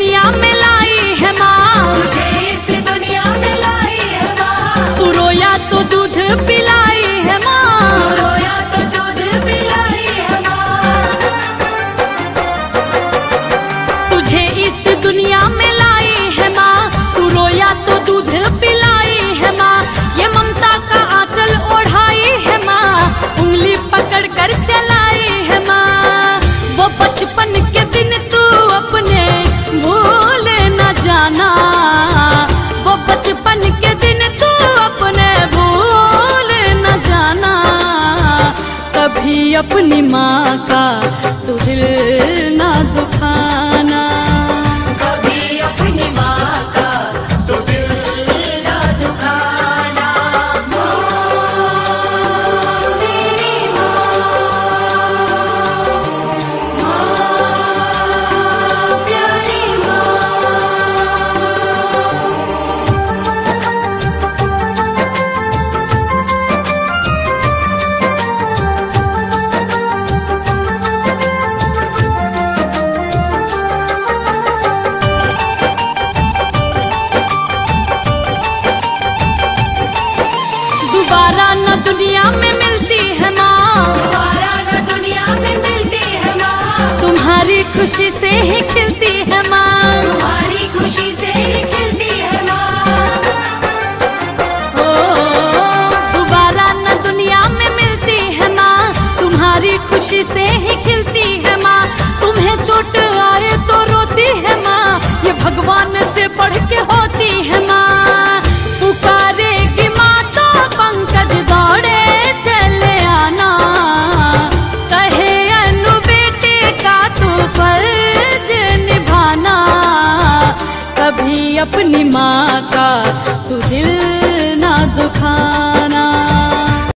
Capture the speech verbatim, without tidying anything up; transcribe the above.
दुनिया में लाई है माँ, तुझे इस दुनिया में लाई है माँ। तू रोया तो दूध पिलाई है माँ, रोया तो दूध पिलाई है माँ। तुझे इस दुनिया में लाई है माँ, तू रोया तो दूध पिलाई है माँ। ये ममता का आंचल ओढ़ाई है माँ, उंगली पकड़ कर चलाई है माँ। वो बचपन के दिन तू अपने भूल न जाना, वो बचपन के दिन तू अपने भूल न जाना। कभी अपनी माँ का तू दिल ना दुखाना, कभी अपनी माँ का तो दिल ना दुखाना। माँ मेरी माँ, माँ प्यारी माँ। दोबारा न दुनिया में मिलती है माँ, दोबारा न दुनिया में मिलती है माँ। तुम्हारी खुशी से ही खिलती है माँ। तुम्हारी खुशी से ही खिलती है माँ। ओ, दोबारा न दुनिया में मिलती है माँ, तुम्हारी खुशी से ही खिलती है माँ। तुम्हें चोट आए तो रोती है माँ, ये भगवान से बढ़ के होती है माँ। पुकारेगी माँ तो पंकज दौड़े चले आना, कहे अनु बेटे का तू फर्ज निभाना। कभी अपनी माँ का तू दिल ना दुखाना।